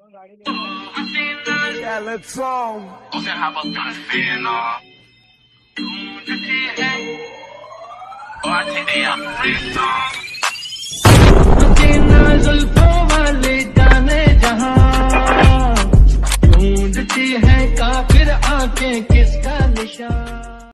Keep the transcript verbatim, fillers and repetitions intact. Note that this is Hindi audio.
Yeah, let's song. उसे हवा पीना तुझे है और तेरा प्रीतम